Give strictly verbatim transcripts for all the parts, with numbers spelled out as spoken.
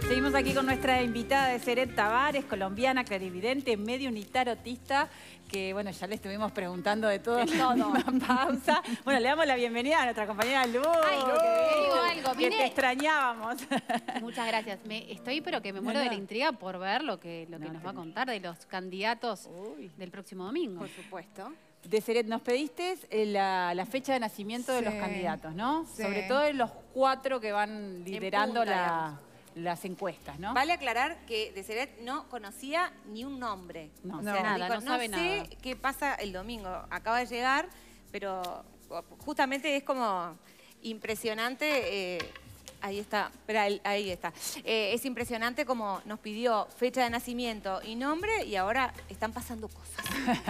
Seguimos aquí con nuestra invitada de Deseret Tavares, colombiana, clarividente, medio tarotista, que bueno, ya le estuvimos preguntando de todo en la última pausa. Bueno, le damos la bienvenida a nuestra compañera Lu. Ay, no, te digo algo, que vine... te extrañábamos. Muchas gracias. Me, estoy, pero que me muero no, no. de la intriga por ver lo que, lo que No, nos te... va a contar de los candidatos Uy. del próximo domingo. Por supuesto. Deseret, nos pediste la, la fecha de nacimiento sí. de los candidatos, ¿no? Sí. Sobre todo de los cuatro que van liderando punta, la... las encuestas, ¿no? Vale aclarar que Deseret no conocía ni un nombre. No, o sea, no, nada, dijo, no sabe no sé nada. qué pasa el domingo. Acaba de llegar, pero justamente es como impresionante. Eh, ahí está, espera, ahí está. Eh, es impresionante como nos pidió fecha de nacimiento y nombre y ahora están pasando cosas.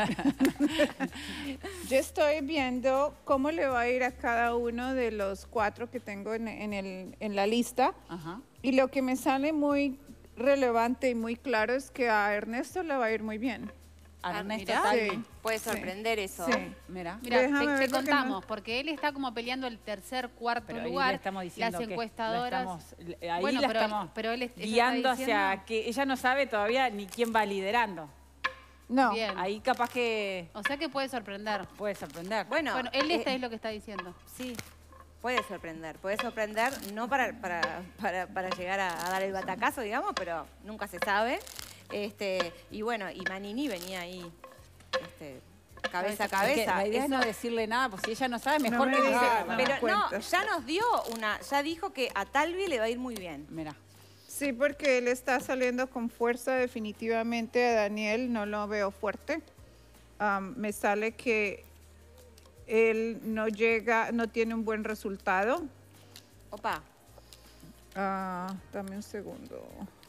Yo estoy viendo cómo le va a ir a cada uno de los cuatro que tengo en, en, el, en la lista. Ajá. Y lo que me sale muy relevante y muy claro es que a Ernesto le va a ir muy bien. A Ernesto ah, Talvi. Sí. Puede sorprender sí. eso. Sí. Mira. Mira, Déjame te, ver te porque contamos, no- porque él está como peleando el tercer, cuarto Pero ahí lugar. le estamos diciendo Las que encuestadoras... la estamos, ahí Bueno, la pero, estamos pero él, ella guiando está diciendo... hacia que ella no sabe todavía ni quién va liderando. No. Bien. Ahí capaz que O sea que puede sorprender. puede sorprender. Bueno, Bueno, él este eh, es lo que está diciendo. Sí, puede sorprender. Puede sorprender, no para, para, para, para llegar a, a dar el batacazo, digamos, pero nunca se sabe. Este, y bueno, y Manini venía ahí este, cabeza a Es que cabeza. la idea es Eso- no decirle nada, pues si ella no sabe, mejor me que diga, diga. no me Pero no, cuentes. ya nos dio una, ya dijo que a Talvi le va a ir muy bien. Mira. Sí, porque él está saliendo con fuerza definitivamente. A Daniel no lo veo fuerte. Um, me sale que él no llega, no tiene un buen resultado. Opa, Ah, dame un segundo.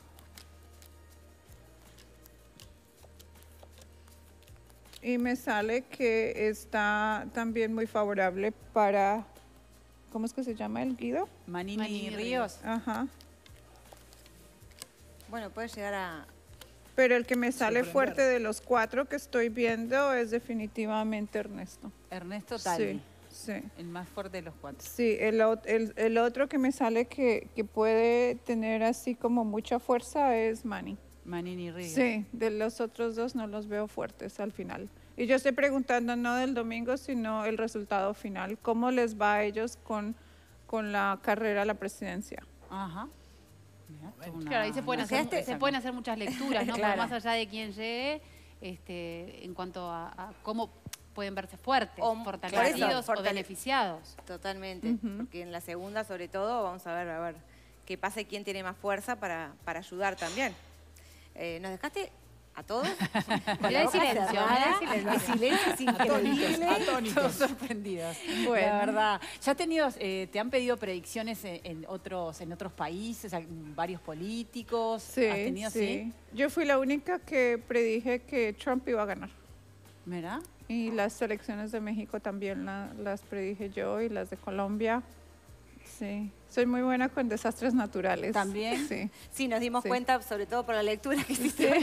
Y me sale que está también muy favorable para, ¿cómo es que se llama el Guido? Manini, Manini Ríos. Ajá. bueno, puede llegar a... Pero el que me sale fuerte de los cuatro que estoy viendo es definitivamente Ernesto. Ernesto Talvi. Sí, sí. El más fuerte de los cuatro. Sí, el, ot- el, el otro que me sale que, que puede tener así como mucha fuerza es Manny. Manini Ríos. Sí, de los otros dos no los veo fuertes al final. Y yo estoy preguntando no del domingo, sino el resultado final. ¿Cómo les va a ellos con, con la carrera a la presidencia? Ajá. Mirá, toda una- Claro, ahí se pueden, una hacer, sorpresa. se pueden hacer muchas lecturas, ¿no? Claro. Pero más allá de quién llegue, este, en cuanto a, a cómo pueden verse fuertes, O- fortalecidos claro, o fortale- beneficiados. Totalmente, porque en la segunda sobre todo vamos a ver, a ver qué pasa y quién tiene más fuerza para, para ayudar también. Eh, ¿Nos dejaste a todos? Con Mirá la el boca silencio, cerrada, mirá el el silencio es increíble. Atónitos, sorprendidos. Bueno. La verdad. ¿Ya has tenido, eh, te han pedido predicciones en, en otros, en otros países, a- varios políticos? Sí, ¿Has tenido, sí. Yo fui la única que predije que Trump iba a ganar. Mira. Y las elecciones de México también la- las predije yo y las de Colombia. Sí, soy muy buena con desastres naturales. ¿También? Sí. Sí, nos dimos Sí. cuenta, sobre todo por la lectura que hiciste.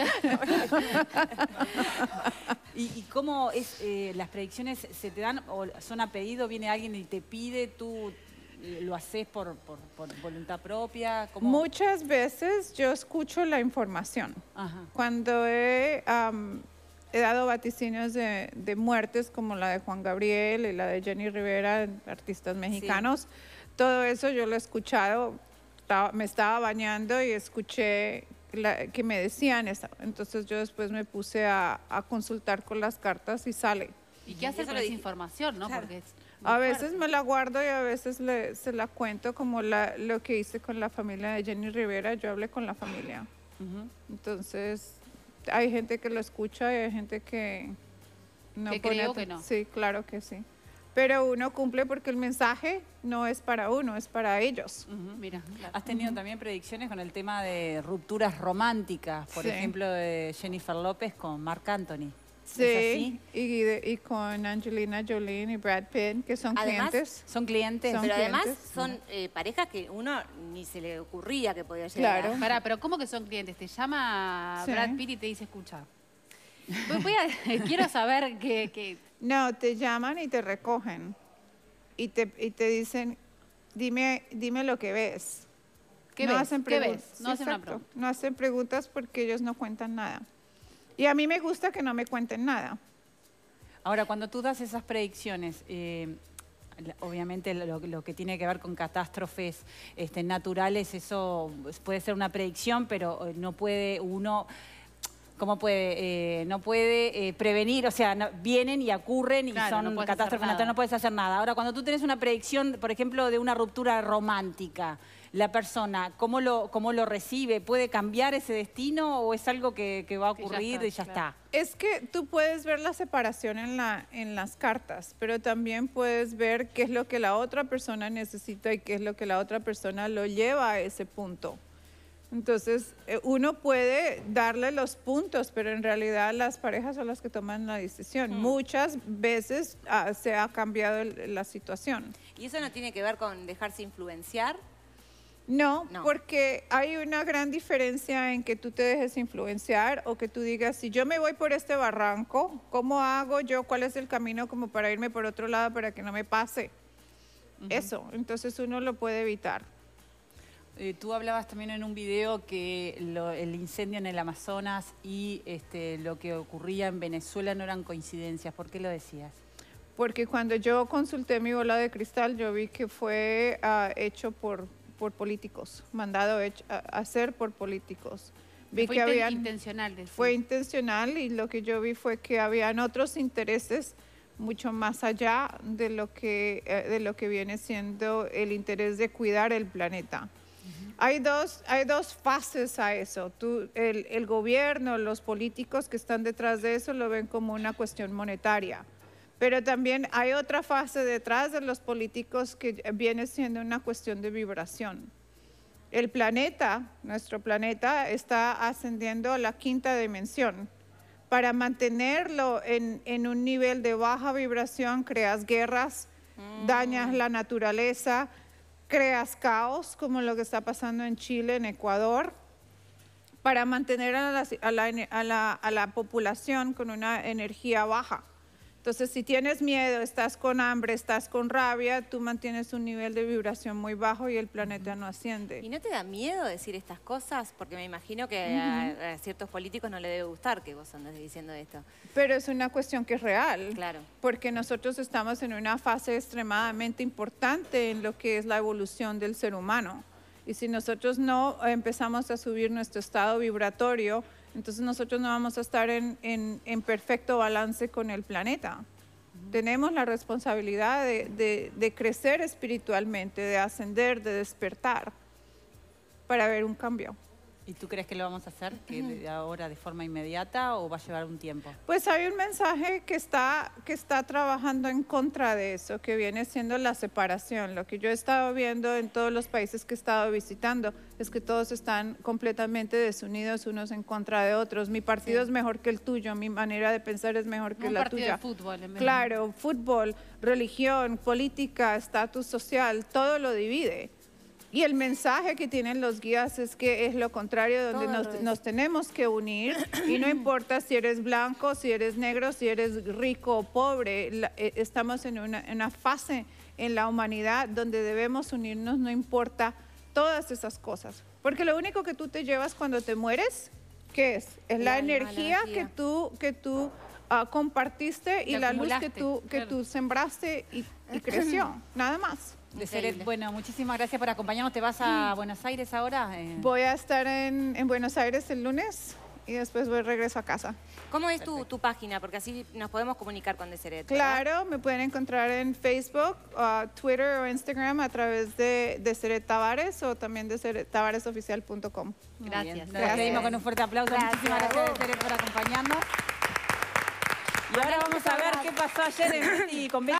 ¿Y, y cómo es, eh, las predicciones se te dan o son a pedido? ¿Viene alguien y te pide, tú eh, lo haces por, por, por voluntad propia? ¿Cómo? Muchas veces yo escucho la información. Ajá. Cuando he, am, he dado vaticinios de, de muertes como la de Juan Gabriel y la de Jenny Rivera, artistas mexicanos, todo eso yo lo he escuchado, estaba- me estaba bañando y escuché la- que me decían eso. Entonces yo después me puse a, a consultar con las cartas y sale. ¿Y qué hacer Eso con lo esa dije. información, no? Claro. Porque es muy A veces fuerte. me la guardo y a veces le- se la cuento como la- lo que hice con la familia de Jenny Rivera. Yo hablé con la familia. Ujú. Entonces, hay gente que lo escucha y hay gente que no Que pone creo aten- que no. Sí, claro que sí. Pero uno cumple porque el mensaje no es para uno, es para ellos. Ujú. Mira, claro. ¿Has tenido también predicciones con el tema de rupturas románticas? Por Sí. ejemplo, de Jennifer López con Marc Anthony. Sí, ¿Es así? y, de- y con Angelina Jolie y Brad Pitt, que son Además, clientes. ¿Son clientes? Son Pero además clientes. son eh, parejas que uno ni se le ocurría que podía llegar. Claro. a- Pará, pero ¿cómo que son clientes? Te llama Sí. Brad Pitt y te dice, escucha. Voy- voy a- quiero saber que, que- No, te llaman y te recogen. Y te, y te dicen, dime, dime lo que ves. ¿Qué no ves? hacen ¿Qué preguntas. ves? No hacen una Exacto. pregunta. No hacen preguntas porque ellos no cuentan nada. Y a mí me gusta que no me cuenten nada. Ahora, cuando tú das esas predicciones, eh, obviamente lo, lo que tiene que ver con catástrofes este, naturales, eso puede ser una predicción, pero no puede uno... ¿Cómo puede? Eh, no puede eh, prevenir, o sea, no, vienen y ocurren y Claro, son no puedes catástrofes hacer nada. naturales, no puedes hacer nada. Ahora, cuando tú tienes una predicción, por ejemplo, de una ruptura romántica, la persona, ¿cómo lo, cómo lo recibe? ¿Puede cambiar ese destino o es algo que, que va a Que ya ocurrir está, y ya claro. está? Es que tú puedes ver la separación en, la, en las cartas, pero también puedes ver qué es lo que la otra persona necesita y qué es lo que la otra persona lo lleva a ese punto. Entonces, eh, uno puede darle los puntos, pero en realidad las parejas son las que toman la decisión. Hmm. Muchas veces ah, se ha cambiado el- la situación. ¿Y eso no tiene que ver con dejarse influenciar? No, No. porque hay una gran diferencia en que tú te dejes influenciar o que tú digas, si yo me voy por este barranco, ¿cómo hago yo? ¿Cuál es el camino como para irme por otro lado para que no me pase? Eso, entonces uno lo puede evitar. Eh, tú hablabas también en un video que lo- el incendio en el Amazonas y este, lo que ocurría en Venezuela no eran coincidencias. ¿Por qué lo decías? Porque cuando yo consulté mi bola de cristal, yo vi que fue ah, hecho por, por políticos, mandado hecho, a a hacer por políticos. Vi Fue que inten- habían, intencional. decís. fue intencional y lo que yo vi fue que habían otros intereses mucho más allá de lo que, eh, de lo que viene siendo el interés de cuidar el planeta. Hay dos, hay dos fases a eso. Tú, el, el gobierno, los políticos que están detrás de eso lo ven como una cuestión monetaria. Pero también hay otra fase detrás de los políticos que viene siendo una cuestión de vibración. El planeta, nuestro planeta, está ascendiendo a la quinta dimensión. Para mantenerlo en, en un nivel de baja vibración, creas guerras, dañas la naturaleza, creas caos, como lo que está pasando en Chile, en Ecuador, para mantener a la, a la, a la, a la población con una energía baja. Entonces, si tienes miedo, estás con hambre, estás con rabia, tú mantienes un nivel de vibración muy bajo y el planeta no asciende. ¿Y no te da miedo decir estas cosas? Porque me imagino que a, a ciertos políticos no les debe gustar que vos andes diciendo esto. Pero es una cuestión que es real. Claro. Porque nosotros estamos en una fase extremadamente importante en lo que es la evolución del ser humano. Y si nosotros no empezamos a subir nuestro estado vibratorio, entonces nosotros no vamos a estar en, en, en perfecto balance con el planeta. Uh-huh. Tenemos la responsabilidad de, de, de crecer espiritualmente, de ascender, de despertar, para ver un cambio. ¿Y tú crees que lo vamos a hacer que de ahora de forma inmediata o va a llevar un tiempo? Pues hay un mensaje que está, que está trabajando en contra de eso, que viene siendo la separación. Lo que yo he estado viendo en todos los países que he estado visitando es que todos están completamente desunidos unos en contra de otros. Mi partido sí. es mejor que el tuyo, mi manera de pensar es mejor que un la partido tuya. De fútbol, en vez claro, fútbol, religión, política, estatus social, todo lo divide. Y el mensaje que tienen los guías es que es lo contrario, donde nos, nos tenemos que unir y no importa si eres blanco, si eres negro, si eres rico o pobre, la, eh, estamos en una, en una fase en la humanidad donde debemos unirnos, no importa todas esas cosas. Porque lo único que tú te llevas cuando te mueres, ¿qué es? Es la, la energía, energía que tú, que tú uh, compartiste y la luz que tú, que claro. tú sembraste y, y creció, nada más. De Seret, bueno, muchísimas gracias por acompañarnos. ¿Te vas a Buenos Aires ahora? Eh... Voy a estar en, en Buenos Aires el lunes y después voy regreso a casa. ¿Cómo es tu, tu página? Porque así nos podemos comunicar con Deseret. Claro, me pueden encontrar en Facebook, uh, Twitter o Instagram a través de Deseret Tavares o también deseret tavares oficial punto com. Gracias. Nos despedimos con un fuerte aplauso. Gracias. Muchísimas gracias, Deseret, por acompañarnos. Y ahora vamos a ver qué pasó ayer en City con